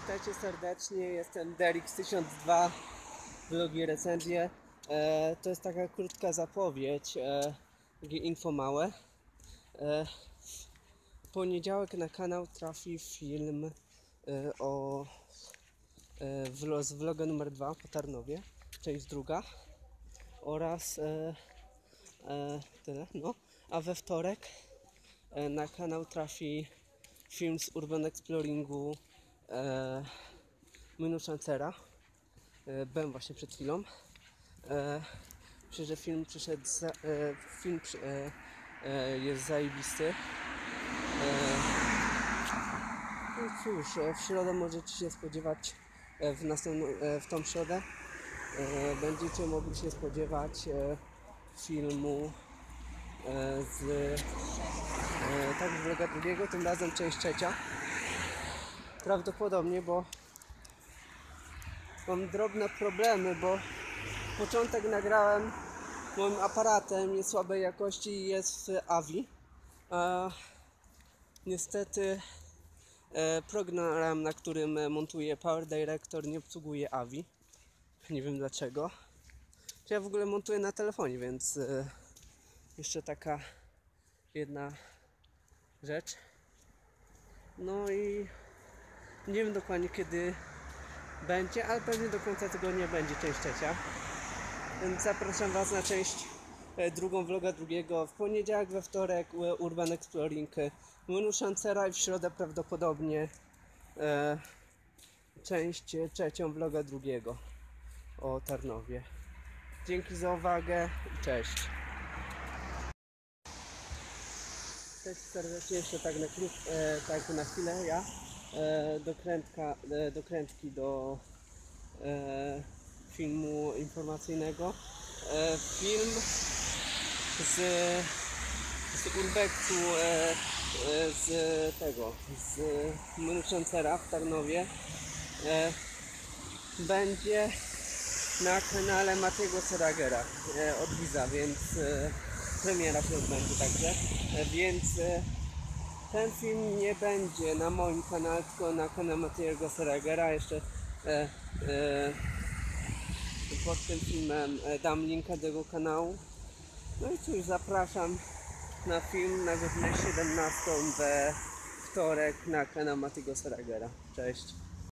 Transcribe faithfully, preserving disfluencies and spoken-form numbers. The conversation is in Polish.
Witajcie serdecznie, jestem Derix tysiąc dwa, vlogi, recenzje. E, to jest taka krótka zapowiedź, e, takie info małe. E, w poniedziałek na kanał trafi film e, o e, vlog, z vloga numer dwa po Tarnowie, część druga oraz e, e, tyle, no. A we wtorek e, na kanał trafi film z Urban Exploringu e, Mynu-Szancera. E, byłem właśnie przed chwilą. E, myślę, że film przyszedł za, e, film przy, e, e, jest zajebisty. E, no cóż, e, w środę możecie się spodziewać e, w następną, e, w tą środę e, będziecie mogli się spodziewać e, filmu e, z e, tak vloga drugiego, tym razem część trzecia. Prawdopodobnie, bo mam drobne problemy, bo początek nagrałem moim aparatem, jest słabej jakości i jest w AVI. A niestety e, program, na którym montuję Power Director, nie obsługuje AVI. Nie wiem dlaczego. Ja w ogóle montuję na telefonie, więc e, jeszcze taka jedna rzecz. No i nie wiem dokładnie kiedy będzie, ale pewnie do końca tygodnia będzie część trzecia. Więc zapraszam Was na część e, drugą vloga drugiego w poniedziałek, we wtorek e, Urban Exploring Mynu-Szancera i w środę prawdopodobnie e, część trzecią vloga drugiego o Tarnowie. Dzięki za uwagę i cześć. Cześć serdecznie, jeszcze tak na, krót, e, tak na chwilę ja e, dokrętka, e, dokrętki do e, filmu informacyjnego. E, film z, z urbexu, e, e, z tego, z Mynu-Szancera w Tarnowie e, będzie na kanale Matiego Seragera e, od Giza, więc e, premiera się odbędzie także, e, więc e, ten film nie będzie na moim kanale, tylko na kanale Matiego Seragera. Jeszcze e, e, pod tym filmem dam linka do jego kanału. No i cóż, zapraszam na film na godzinę siedemnastą we wtorek na kanał Matiego Seragera. Cześć!